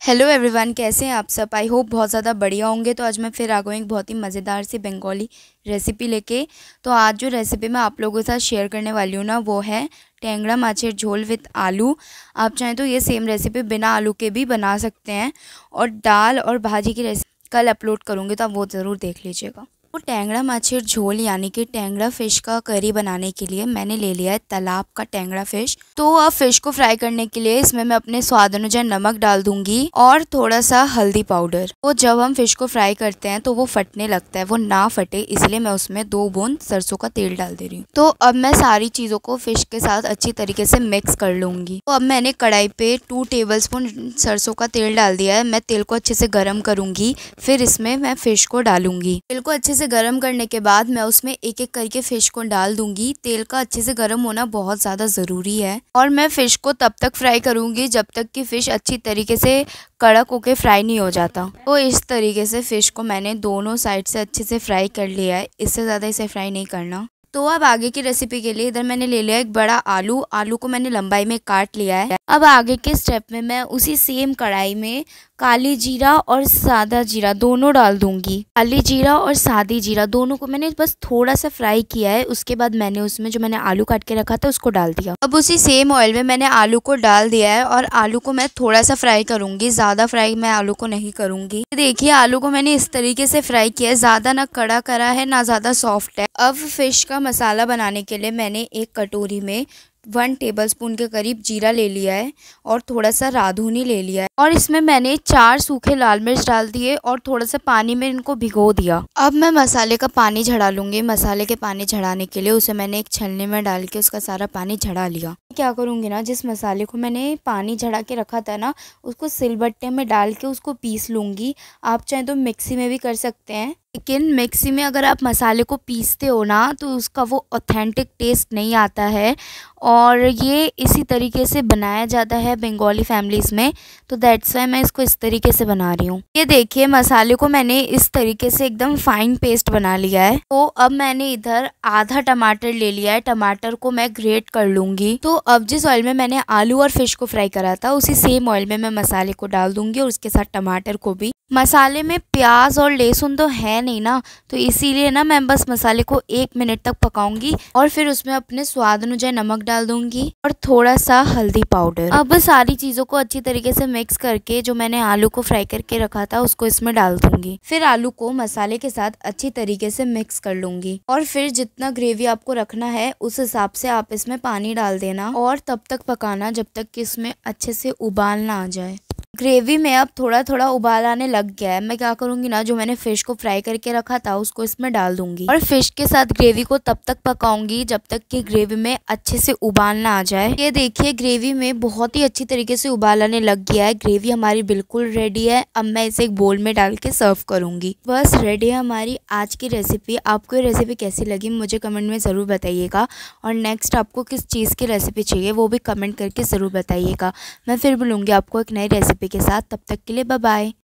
Hello everyone, कैसे हैं आप सब। आई होप बहुत ज़्यादा बढ़िया होंगे। तो आज मैं फिर आ गई एक बहुत ही मज़ेदार सी बंगाली रेसिपी लेके। तो आज जो रेसिपी मैं आप लोगों के साथ शेयर करने वाली हूँ ना, वो है टेंगड़ा माछेर झोल विद आलू। आप चाहें तो ये सेम रेसिपी बिना आलू के भी बना सकते हैं। और दाल और भाजी की रेसिपी कल अपलोड करूँगी, तो आप वो ज़रूर देख लीजिएगा। तो टेंगड़ा माछेर झोल यानी कि टेंगड़ा फ़िश का करी बनाने के लिए मैंने ले लिया है तालाब का टेंगड़ा फ़िश। तो अब फ़िश को फ्राई करने के लिए इसमें मैं अपने स्वाद अनुसार नमक डाल दूंगी और थोड़ा सा हल्दी पाउडर। तो जब हम फ़िश को फ्राई करते हैं तो वो फटने लगता है, वो ना फटे इसलिए मैं उसमें 2 बूंद सरसों का तेल डाल दे रही हूँ। तो अब मैं सारी चीज़ों को फ़िश के साथ अच्छी तरीके से मिक्स कर लूँगी। तो अब मैंने कढ़ाई पे 2 टेबलस्पून सरसों का तेल डाल दिया है। मैं तेल को अच्छे से गर्म करूँगी, फिर इसमें मैं फ़िश को डालूंगी। तेल को अच्छे से गर्म करने के बाद मैं उसमें एक एक करके फ़िश को डाल दूंगी। तेल का अच्छे से गर्म होना बहुत ज़्यादा ज़रूरी है। और मैं फ़िश को तब तक फ्राई करूंगी जब तक कि फ़िश अच्छी तरीके से कड़क होके फ्राई नहीं हो जाता। तो इस तरीके से फ़िश को मैंने दोनों साइड से अच्छे से फ्राई कर लिया है। इससे ज़्यादा इसे फ्राई नहीं करना। तो अब आगे की रेसिपी के लिए इधर मैंने ले लिया एक बड़ा आलू। आलू को मैंने लंबाई में काट लिया है। अब आगे के स्टेप में मैं उसी सेम कढ़ाई में काली जीरा और सादा जीरा दोनों डाल दूंगी। काली जीरा और सादी जीरा दोनों को मैंने बस थोड़ा सा फ्राई किया है। उसके बाद मैंने उसमें जो मैंने आलू काट के रखा था उसको डाल दिया। अब उसी सेम ऑयल में मैंने आलू को डाल दिया है और आलू को मैं थोड़ा सा फ्राई करूंगी, ज्यादा फ्राई मैं आलू को नहीं करूंगी। देखिए आलू को मैंने इस तरीके से फ्राई किया है, ज्यादा ना कड़ा करा है ना ज्यादा सॉफ्ट है। अब फिश का मसाला बनाने के लिए मैंने एक कटोरी में 1 टेबलस्पून के करीब जीरा ले लिया है और थोड़ा सा राधुनी ले लिया है। और इसमें मैंने 4 सूखे लाल मिर्च डाल दिए और थोड़ा सा पानी में इनको भिगो दिया। अब मैं मसाले का पानी झड़ा लूंगी। मसाले के पानी झड़ाने के लिए उसे मैंने एक छलनी में डाल के उसका सारा पानी झड़ा लिया। क्या करूंगी ना, जिस मसाले को मैंने पानी झड़ा के रखा था ना, उसको सिलबट्टे में डाल के उसको पीस लूंगी। आप चाहें तो मिक्सी में भी कर सकते हैं, लेकिन मिक्सी में अगर आप मसाले को पीसते हो ना तो उसका वो ऑथेंटिक टेस्ट नहीं आता है। और ये इसी तरीके से बनाया जाता है बंगाली फैमिलीज़ में, तो दैट्स वाई मैं इसको इस तरीके से बना रही हूँ। ये देखिए मसाले को मैंने इस तरीके से एकदम फाइन पेस्ट बना लिया है। तो अब मैंने इधर आधा टमाटर ले लिया है। टमाटर को मैं ग्रेट कर लूँगी। तो अब जिस ऑयल में मैंने आलू और फिश को फ्राई करा था उसी सेम ऑयल में मैं मसाले को डाल दूँगी और उसके साथ टमाटर को भी। मसाले में प्याज और लहसुन तो है नहीं ना, तो इसीलिए ना मैं बस मसाले को 1 मिनट तक पकाऊंगी और फिर उसमें अपने स्वाद अनुसार नमक डाल दूंगी और थोड़ा सा हल्दी पाउडर। अब सारी चीज़ों को अच्छी तरीके से मिक्स करके जो मैंने आलू को फ्राई करके रखा था उसको इसमें डाल दूंगी। फिर आलू को मसाले के साथ अच्छी तरीके से मिक्स कर लूंगी और फिर जितना ग्रेवी आपको रखना है उस हिसाब से आप इसमें पानी डाल देना और तब तक पकाना जब तक कि इसमें अच्छे से उबाल ना आ जाए। ग्रेवी में अब थोड़ा थोड़ा उबाल आने लग गया है। मैं क्या करूंगी ना, जो मैंने फिश को फ्राई करके रखा था उसको इसमें डाल दूंगी और फिश के साथ ग्रेवी को तब तक पकाऊंगी जब तक कि ग्रेवी में अच्छे से उबाल ना आ जाए। ये देखिए ग्रेवी में बहुत ही अच्छी तरीके से उबाल आने लग गया है। ग्रेवी हमारी बिल्कुल रेडी है। अब मैं इसे एक बोल में डाल के सर्व करूंगी। बस रेडी है हमारी आज की रेसिपी। आपको ये रेसिपी कैसी लगी मुझे कमेंट में ज़रूर बताइएगा और नेक्स्ट आपको किस चीज़ की रेसिपी चाहिए वो भी कमेंट करके ज़रूर बताइएगा। मैं फिर मिलूंगी आपको एक नई रेसिपी के साथ। तब तक के लिए बाय बाय।